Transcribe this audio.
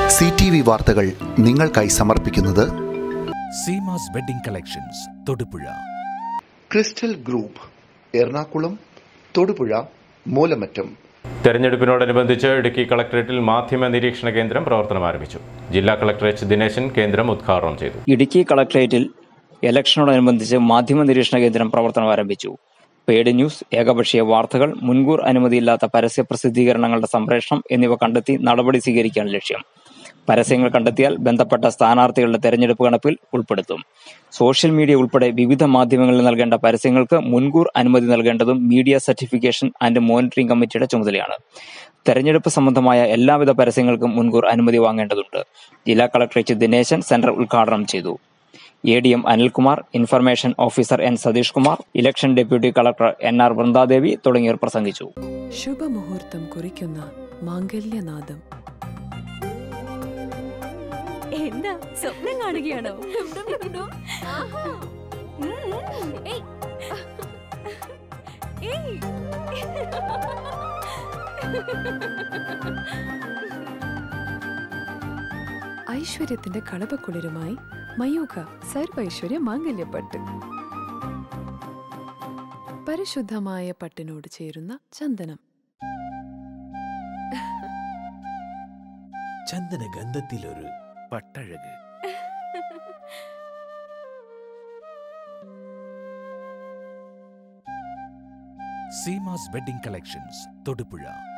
CTV വാർത്തകൾ നിങ്ങൾക്കായി സമർപ്പിക്കുന്നത് Seemas wedding collections Thodupuzha, crystal group Ernakulam, Thodupuzha, Moolamattom. തെരഞ്ഞെടുപ്പിനോടനുബന്ധിച്ച് ഇടുക്കി കളക്ടറേറ്റിൽ മാധ്യമ നിരീക്ഷണ കേന്ദ്രം പ്രവർത്തനം ആരംഭിച്ചു. ജില്ലാ കളക്ടർ എച്ച് ദിനേശൻ കേന്ദ്രം ഉദ്ഘാടനം ചെയ്തു. ഇടുക്കി കളക്ടറേറ്റിൽ ഇലക്ഷനോടനുബന്ധിച്ച് മാധ്യമ നിരീക്ഷണ കേന്ദ്രം പ്രവർത്തനം ആരംഭിച്ചു. പെയ്ഡ് ന്യൂസ്, ഏകപക്ഷീയ വാർത്തകൾ, മുൻകൂർ അനുമതിയില്ലാത്ത പരസ്യ പ്രസിദ്ധീകരണങ്ങളുടെ സംപ്രേഷണം എന്നിവ കണ്ടെത്തി നടപടി സ്വീകരിക്കാൻ ലക്ഷ്യം. പരസ്യങ്ങൾ കണ്ടെത്തിയാൽ ബന്ധപ്പെട്ട സ്ഥാനാർത്ഥികളുടെ തെരഞ്ഞെടുപ്പ് കണക്കിൽ ഉൾപ്പെടുത്തും. സോഷ്യൽ മീഡിയ ഉൾപ്പെടെ വിവിധ മാധ്യമങ്ങളിൽ നൽകേണ്ട പരസ്യങ്ങൾക്ക് മുൻകൂർ അനുമതി നൽകേണ്ടതും മീഡിയ സർട്ടിഫിക്കേഷൻ ആൻഡ് മോണിറ്ററിംഗ് കമ്മിറ്റിയുടെ ചുമതലയാണ്. തെരഞ്ഞെടുപ്പ് സംബന്ധമായ എല്ലാവിധ പരസ്യങ്ങൾക്കും മുൻകൂർ അനുമതി വാങ്ങേണ്ടതുണ്ട്. ജില്ലാ കളക്ടർ എച്ച് ദിനേശൻ സെന്റർ ഉദ്ഘാടനം ചെയ്തു. ADM Anilkumar, information officer N Satheesh Kumar, election deputy collector NR Vrindadevi തുടങ്ങിയവർ പ്രസംഗിച്ചു. ശുഭമുഹൂർത്തം കുറിക്കുന്ന മാംഗല്യനാദം. എന്താ സ്വപ്നം കാണുകയാണോ? ഐശ്വര്യത്തിന്റെ കളപക്കുളിരുമായി മയൂഖ സർവൈശ്വര്യ മാംഗല്യപ്പട്ട്. പരിശുദ്ധമായ പട്ടിനോട് ചേരുന്ന ചന്ദനം. ചന്ദനഗന്ധത്തിലൊരു പട്ടഴക്. Seemas wedding collections Thodupuzha.